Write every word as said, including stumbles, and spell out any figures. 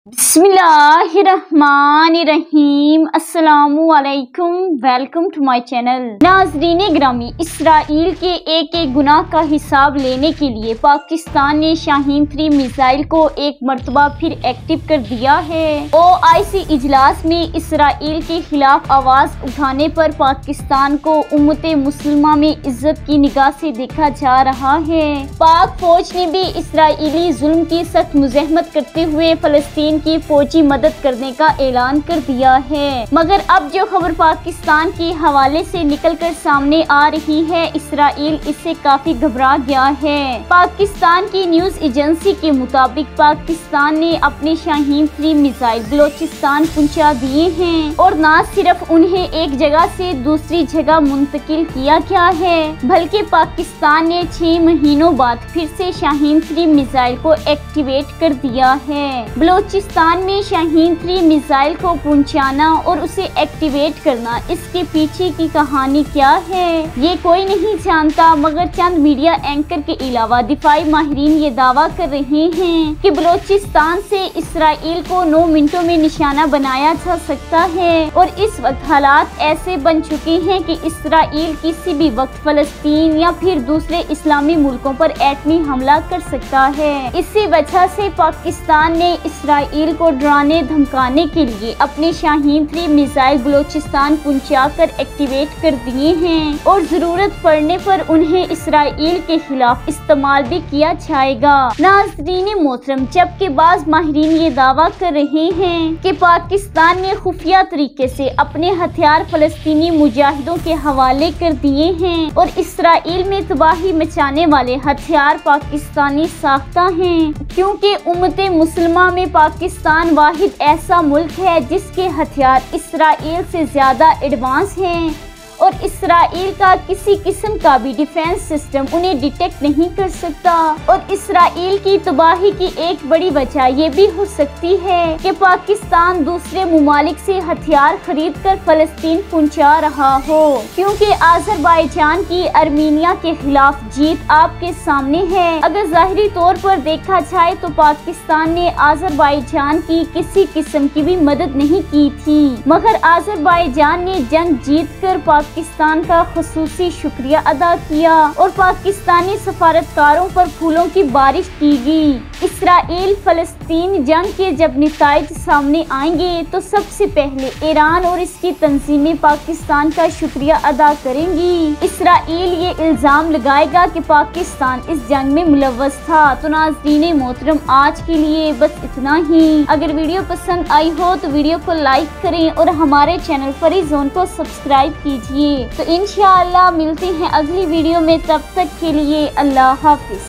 बिस्मिल्लाहिर्रहमानिर्रहीम अस्सलामु अलैकुम। Welcome to my channel. नाज़रीन ग्रामी, इसराइल के एक एक गुनाह का हिसाब लेने के लिए पाकिस्तान ने शाहीन थ्री मिसाइल को एक मरतबा फिर एक्टिव कर दिया है। ओ आई सी इजलास में इसराइल के खिलाफ आवाज उठाने पर पाकिस्तान को उम्मत मुस्लिमा में इज्जत की निगाह से देखा जा रहा है। पाक फौज ने भी इसराइली जुल्म की सख्त मुज़ाहमत करते हुए फलस्तीन की फौजी मदद करने का ऐलान कर दिया है। मगर अब जो खबर पाकिस्तान के हवाले से निकलकर सामने आ रही है, इसराइल इससे काफी घबरा गया है। पाकिस्तान की न्यूज एजेंसी के मुताबिक पाकिस्तान ने अपने शाहीन थ्री मिसाइल बलोचिस्तान पहुंचा दिए हैं और न सिर्फ उन्हें एक जगह से दूसरी जगह मुंतकिल किया गया है, बल्कि पाकिस्तान ने छह महीनों बाद फिर से शाहीन थ्री मिसाइल को एक्टिवेट कर दिया है। बलोचिस्तान में शाहीन थ्री मिसाइल को पहुंचाना और उसे एक्टिवेट करना, इसके पीछे की कहानी क्या है ये कोई नहीं जानता, मगर चंद मीडिया एंकर के अलावा दिफाई माहिरीन ये दावा कर रहे हैं कि बलोचिस्तान से इसराइल को नौ मिनटों में निशाना बनाया जा सकता है और इस वक्त हालात ऐसे बन चुके हैं कि इसराइल किसी भी वक्त फलस्तीन या फिर दूसरे इस्लामी मुल्कों पर एटमी हमला कर सकता है। इसी वजह से पाकिस्तान ने इसराइल को डराने धमकाने के लिए अपने शाहीन थ्री मिसाइल बलोचिस्तान पहुंचाकर एक्टिवेट कर दिए हैं और जरूरत पड़ने पर उन्हें इसराइल के खिलाफ इस्तेमाल भी किया जाएगा। नाज़रीन मोहतरम, जबकि बाज़ माहिरीन ये दावा कर रहे हैं कि पाकिस्तान ने खुफिया तरीके से अपने हथियार फलस्तीनी मुजाहिदों के हवाले कर दिए हैं और इसराइल में तबाही मचाने वाले हथियार पाकिस्तानी साख्ता हैं, क्योंकि उम्मत मुस्लिमा में पाकिस्तान वाहिद ऐसा मुल्क है जिसके हथियार इसराइल से ज्यादा एडवांस हैं और इसराइल का किसी किस्म का भी डिफेंस सिस्टम उन्हें डिटेक्ट नहीं कर सकता। और इसराइल की तबाही की एक बड़ी वजह ये भी हो सकती है कि पाकिस्तान दूसरे मुमालिक से हथियार खरीद कर फलस्तीन पहुंचा रहा हो, क्योंकि आज़रबाईजान की अर्मीनिया के खिलाफ जीत आपके सामने है। अगर ज़ाहिरी तौर पर देखा जाए तो पाकिस्तान ने आज़रबाईजान की किसी किस्म की भी मदद नहीं की थी, मगर आज़रबाईजान ने जंग जीत कर पाकिस्तान का खुसूसी शुक्रिया अदा किया और पाकिस्तानी सफारतकारों पर फूलों की बारिश की गई। इसराइल फलस्तीन जंग के जब नताइज सामने आएंगे तो सबसे पहले ईरान और इसकी तंजीमें पाकिस्तान का शुक्रिया अदा करेंगी। इसराइल ये इल्जाम लगाएगा कि पाकिस्तान इस जंग में मुलव्वस था। तो नाज़रीन मोहतरम, आज के लिए बस इतना ही। अगर वीडियो पसंद आई हो तो वीडियो को लाइक करें और हमारे चैनल फरी जोन को सब्सक्राइब कीजिए। तो इंशाअल्लाह मिलते हैं अगली वीडियो में, तब तक के लिए अल्लाह हाफिज।